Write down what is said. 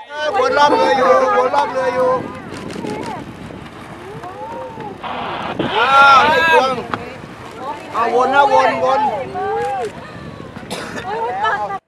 วนรอบเรืออยู่วนรอบเรืออยู่นี่พวงวนนะวน